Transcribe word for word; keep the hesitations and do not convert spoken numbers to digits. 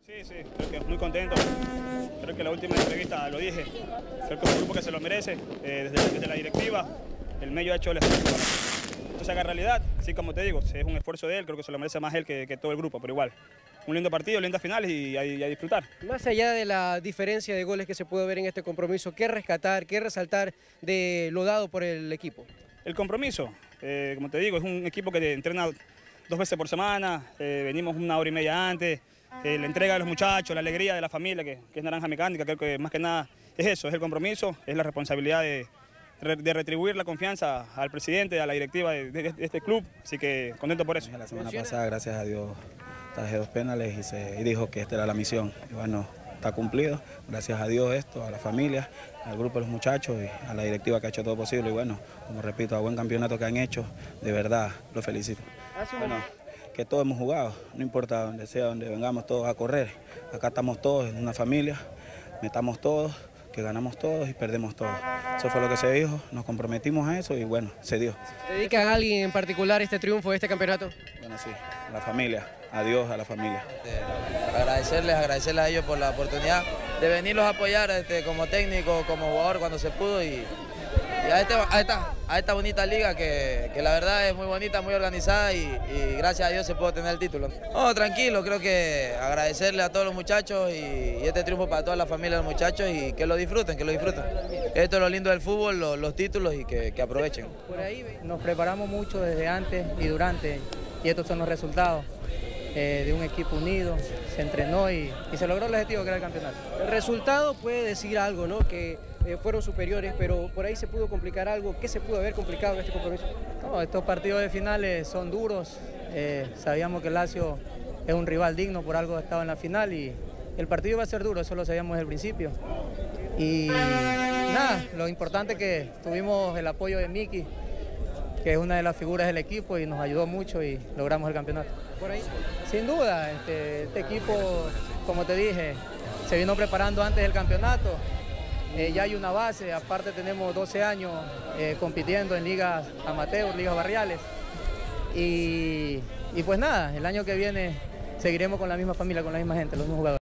Sí, sí, creo que muy contento. Creo que en la última entrevista lo dije. Creo que es un grupo que se lo merece, eh, desde, desde la directiva. El medio ha hecho el esfuerzo para que esto se haga realidad. Sí, como te digo, es un esfuerzo de él, creo que se lo merece más él que, que todo el grupo, pero igual. Un lindo partido, lindas finales y a, y a disfrutar. Más allá de la diferencia de goles que se puede ver en este compromiso, ¿qué rescatar, qué resaltar de lo dado por el equipo? El compromiso, eh, como te digo, es un equipo que entrena dos veces por semana, eh, venimos una hora y media antes, eh, la entrega de los muchachos, la alegría de la familia, que, que es Naranja Mecánica, creo que más que nada es eso, es el compromiso, es la responsabilidad de, de retribuir la confianza al presidente, a la directiva de, de, de este club, así que contento por eso. La semana pasada, gracias a Dios, traje dos penales y, se, y dijo que esta era la misión, y bueno, está cumplido, gracias a Dios esto, a la familia, al grupo de los muchachos y a la directiva que ha hecho todo posible y bueno, como repito, a buen campeonato que han hecho, de verdad, los felicito. Bueno, que todos hemos jugado, no importa donde sea, donde vengamos todos a correr, acá estamos todos en una familia, metamos todos, que ganamos todos y perdemos todos. Eso fue lo que se dijo, nos comprometimos a eso y bueno, se dio. ¿Se dedica a alguien en particular este triunfo, este campeonato? Bueno, sí, a la familia, a Dios, a la familia. Este, agradecerles, agradecerles a ellos por la oportunidad de venirlos a apoyar este, como técnico, como jugador cuando se pudo y, y a, este, a, esta, a esta bonita liga que, que la verdad es muy bonita, muy organizada y, y gracias a Dios se pudo tener el título. No, tranquilo, creo que agradecerle a todos los muchachos y, y este triunfo para toda la familia de los muchachos y que lo disfruten, que lo disfruten. Esto es lo lindo del fútbol, los, los títulos y que, que aprovechen. Por ahí nos preparamos mucho desde antes y durante y estos son los resultados. Eh, de un equipo unido, se entrenó y, y se logró el objetivo que era el campeonato. El resultado puede decir algo, ¿no? Que eh, fueron superiores, pero por ahí se pudo complicar algo. ¿Qué se pudo haber complicado en este compromiso? No, estos partidos de finales son duros, eh, sabíamos que el Lazio es un rival digno, por algo estaba en la final y el partido iba a ser duro, eso lo sabíamos desde el principio. Y nada, lo importante es que tuvimos el apoyo de Miki, que es una de las figuras del equipo y nos ayudó mucho y logramos el campeonato. Por ahí. Sin duda, este, este equipo, como te dije, se vino preparando antes del campeonato, eh, ya hay una base, aparte tenemos doce años eh, compitiendo en ligas amateur, ligas barriales, y, y pues nada, el año que viene seguiremos con la misma familia, con la misma gente, los mismos jugadores.